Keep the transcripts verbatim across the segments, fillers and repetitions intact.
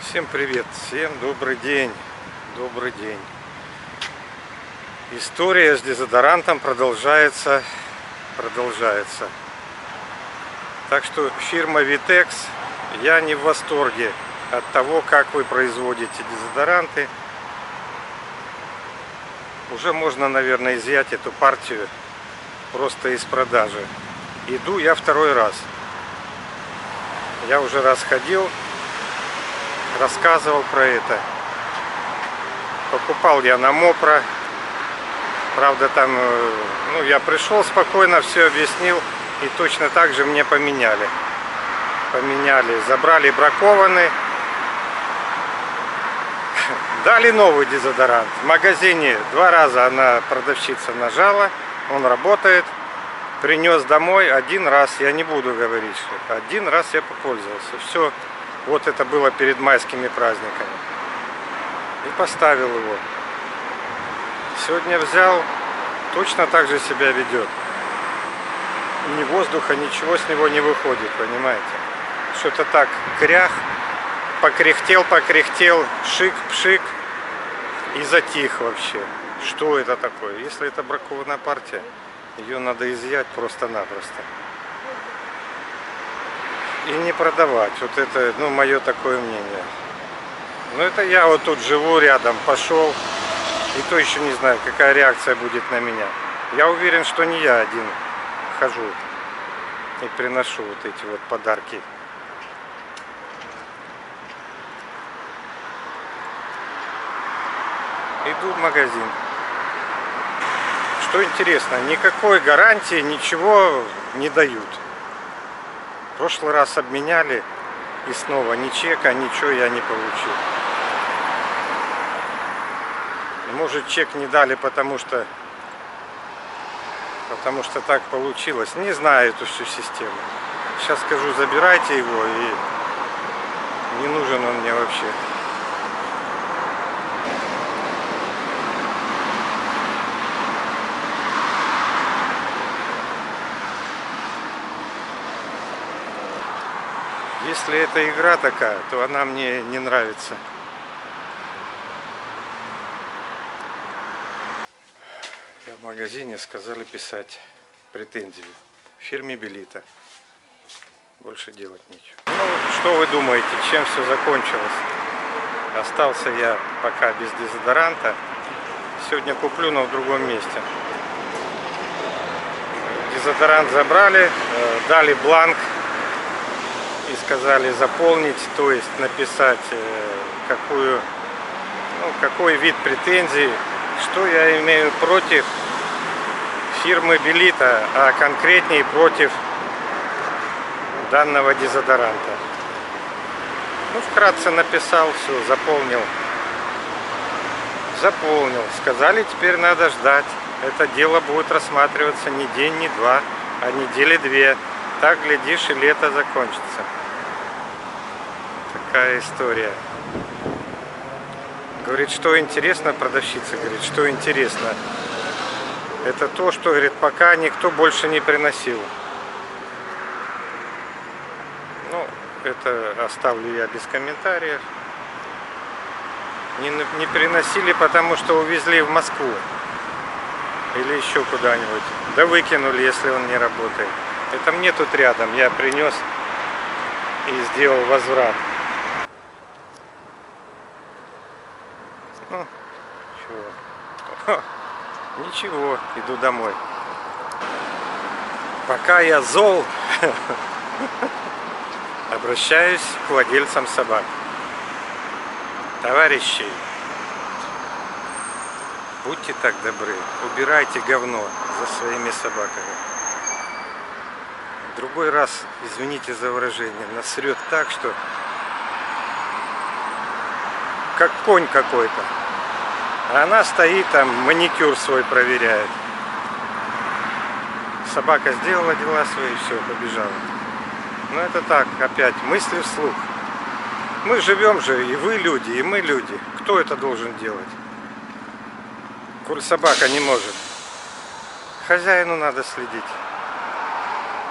Всем привет, всем добрый день, добрый день. История с дезодорантом продолжается, продолжается. Так что фирма Vitex, я не в восторге от того, как вы производите дезодоранты. Уже можно, наверное, изъять эту партию просто из продажи. Иду я второй раз. Я уже раз ходил, рассказывал про это. Покупал я на Мопро. Правда, там, ну, я пришел спокойно, все объяснил, и точно так же мне поменяли. Поменяли, забрали бракованный, дали новый дезодорант. В магазине два раза она, продавщица, нажала, он работает. Принес домой один раз, я не буду говорить, что один раз я попользовался. Все, вот это было перед майскими праздниками. И поставил его. Сегодня взял, точно так же себя ведет. Ни воздуха, ничего с него не выходит, понимаете? Что-то так, крях, покряхтел, покряхтел, шик-пшик и затих вообще. Что это такое? Если это бракованная партия, ее надо изъять просто-напросто. И не продавать. Вот это, ну, мое такое мнение. Но это я вот тут живу рядом, пошел. И то еще не знаю, какая реакция будет на меня. Я уверен, что не я один хожу и приношу вот эти вот подарки. Иду в магазин. Что интересно, никакой гарантии, ничего не дают. В прошлый раз обменяли, и снова ни чека, ничего я не получил. Может, чек не дали, потому что, потому что так получилось. Не знаю эту всю систему. Сейчас скажу, забирайте его, и не нужен он мне вообще. Если это игра такая, то она мне не нравится. В магазине сказали писать претензии фирме Белита. Больше делать нечего. Ну, что вы думаете, чем все закончилось? Остался я пока без дезодоранта. Сегодня куплю, но в другом месте. Дезодорант забрали, дали бланк. И сказали заполнить, то есть написать, какую, ну, какой вид претензий, что я имею против фирмы Белита, а конкретнее против данного дезодоранта. Ну, вкратце написал, все, заполнил. Заполнил. Сказали, теперь надо ждать. Это дело будет рассматриваться не день, не два, а недели две. Так, глядишь, и лето закончится. Такая история. Говорит, что интересно, продавщица говорит, что интересно. Это то, что, говорит, пока никто больше не приносил. Ну, это оставлю я без комментариев. Не, не приносили, потому что увезли в Москву. Или еще куда-нибудь. Да выкинули, если он не работает. Это мне тут рядом, я принес и сделал возврат. Ну, чего? Ничего, иду домой. Пока я зол, обращаюсь к владельцам собак. Товарищи, будьте так добры, убирайте говно за своими собаками. Другой раз, извините за выражение, насрет так, что как конь какой-то. А она стоит там, маникюр свой проверяет. Собака сделала дела свои, все, побежала. Но это так, опять, мысли вслух. Мы живем же, и вы люди, и мы люди. Кто это должен делать? Коль собака не может. Хозяину надо следить.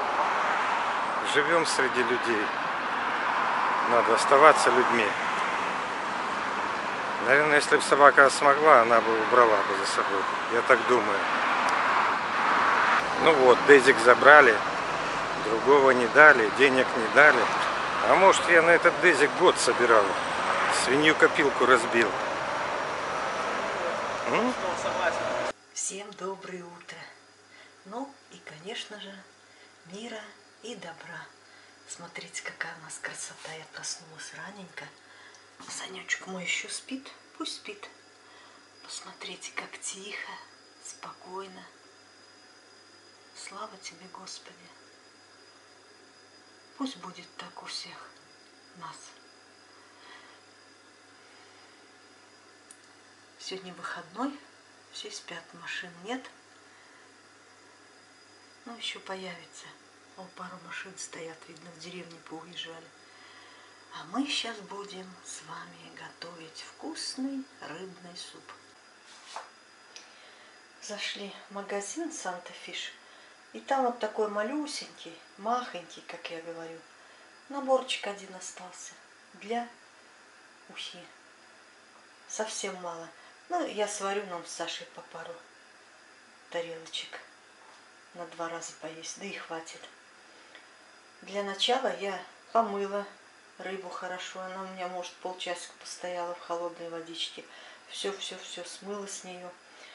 Живем среди людей. Надо оставаться людьми. Наверное, если бы собака смогла, она бы убрала бы за собой. Я так думаю. Ну вот, дезик забрали, другого не дали, денег не дали. А может, я на этот дезик год собирал, свинью копилку разбил. М? Всем доброе утро. Ну и, конечно же, мира и добра. Смотрите, какая у нас красота. Я проснулась раненько. Санечек мой еще спит. Пусть спит. Посмотрите, как тихо, спокойно. Слава тебе, Господи. Пусть будет так у всех нас. Сегодня выходной. Все спят, машин нет. Ну, еще появится. О, пару машин стоят, видно, в деревне поуезжали. А мы сейчас будем с вами готовить вкусный рыбный суп. Зашли в магазин Санта Фиш. И там вот такой малюсенький, махонький, как я говорю, наборчик один остался для ухи. Совсем мало. Ну, я сварю нам с Сашей по пару тарелочек на два раза поесть, да и хватит. Для начала я помыла рыбу хорошо. Она у меня, может, полчасика постояла в холодной водичке. Все-все-все смыла с нее.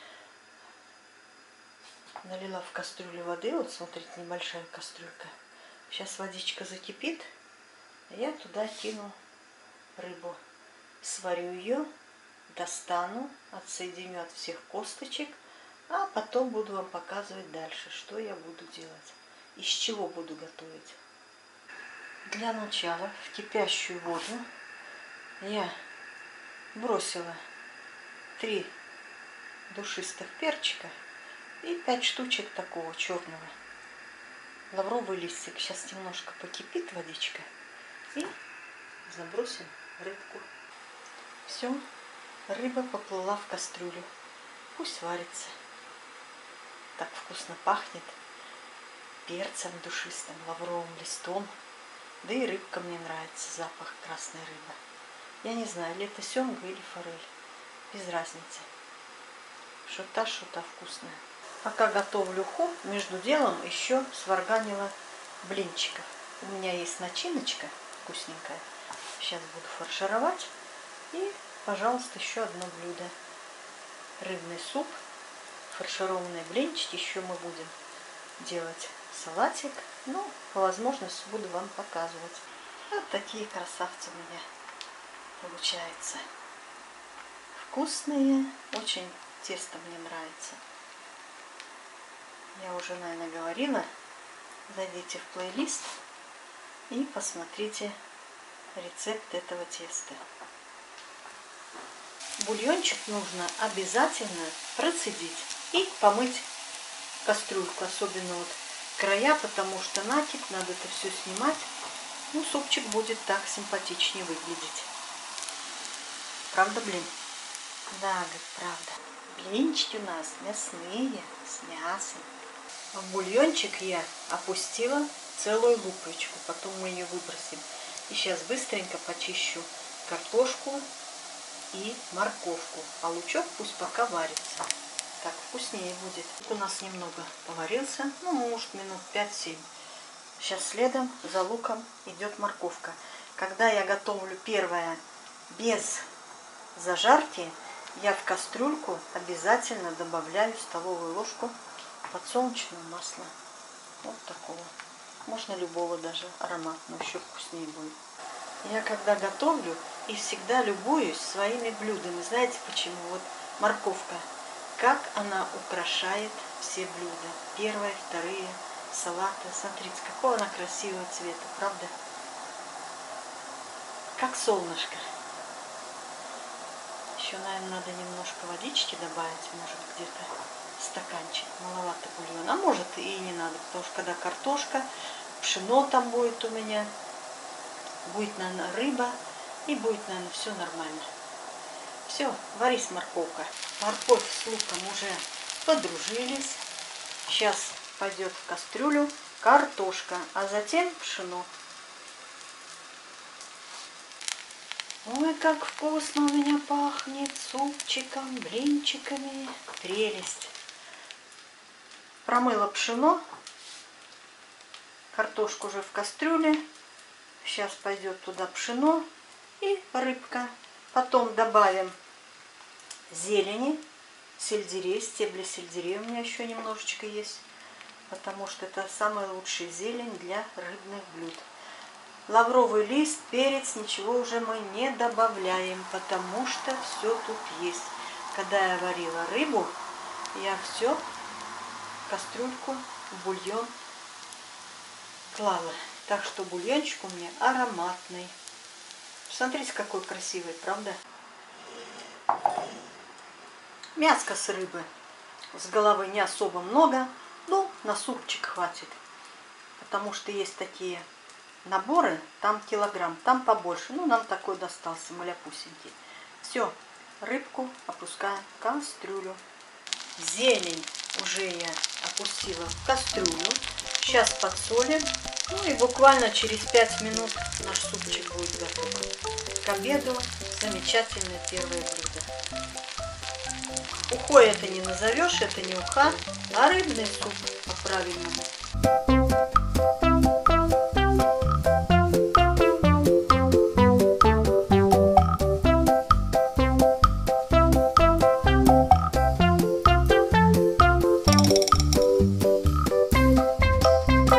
Налила в кастрюлю воды. Вот, смотрите, небольшая кастрюлька. Сейчас водичка закипит. Я туда кину рыбу. Сварю ее, достану, отсоединю от всех косточек. А потом буду вам показывать дальше, что я буду делать. Из чего буду готовить. Для начала в кипящую воду я бросила три душистых перчика и пять штучек такого черного. Лавровый листик. Сейчас немножко покипит водичка. И забросим рыбку. Все, рыба поплыла в кастрюлю. Пусть варится. Так вкусно пахнет перцем душистым, лавровым листом. Да и рыбка мне нравится, запах красной рыбы. Я не знаю, ли это семга или форель. Без разницы. Что-то, что-то вкусное. Пока готовлю уху, между делом еще сварганила блинчиков. У меня есть начиночка вкусненькая. Сейчас буду фаршировать. И, пожалуйста, еще одно блюдо. Рыбный суп, фаршированные блинчики. Еще мы будем делать салатик. Ну, по возможности буду вам показывать. Вот такие красавцы у меня получаются. Вкусные. Очень тесто мне нравится. Я уже, наверное, говорила. Зайдите в плейлист и посмотрите рецепт этого теста. Бульончик нужно обязательно процедить и помыть кастрюльку, особенно вот края, потому что накипь, надо это все снимать. Ну, супчик будет так симпатичнее выглядеть. Правда, блин? Да, говорит, правда. Блинчики у нас мясные, с мясом. В бульончик я опустила целую луковичку, потом мы ее выбросим. И сейчас быстренько почищу картошку и морковку. А лучок пусть пока варится. Так вкуснее будет. У нас немного поварился, ну, может, минут пять-семь. Сейчас следом за луком идет морковка. Когда я готовлю первое без зажарки, я в кастрюльку обязательно добавляю столовую ложку подсолнечного масла. Вот такого. Можно любого даже, ароматного, еще вкуснее будет. Я когда готовлю и всегда любуюсь своими блюдами. Знаете почему? Вот морковка. Как она украшает все блюда. Первые, вторые, салаты. Смотрите, какого она красивого цвета, правда? Как солнышко. Еще, наверное, надо немножко водички добавить. Может, где-то стаканчик. Маловато бульона. А может, и не надо. Потому что когда картошка, пшено там будет у меня. Будет, наверное, рыба. И будет, наверное, все нормально. Все, варись морковка. Морковь с луком уже подружились. Сейчас пойдет в кастрюлю картошка, а затем пшено. Ой, как вкусно у меня пахнет супчиком, блинчиками. Прелесть. Промыла пшено. Картошку уже в кастрюле. Сейчас пойдет туда пшено и рыбка. Потом добавим зелени, сельдерей, стебли сельдерея у меня еще немножечко есть, потому что это самая лучшая зелень для рыбных блюд. Лавровый лист, перец, ничего уже мы не добавляем, потому что все тут есть. Когда я варила рыбу, я все в кастрюльку, в бульон клала. Так что бульончик у меня ароматный. Смотрите, какой красивый, правда? Мяско с рыбы с головы не особо много, но на супчик хватит. Потому что есть такие наборы, там килограмм, там побольше. Ну, нам такой достался, маляпусенький. Все, рыбку опускаем в кастрюлю. Зелень уже я опустила в кастрюлю. Сейчас подсолим. Ну и буквально через пять минут наш супчик будет готов. К обеду замечательное первое блюдо. Ухой это не назовешь, это не уха, а рыбный суп по-правильному.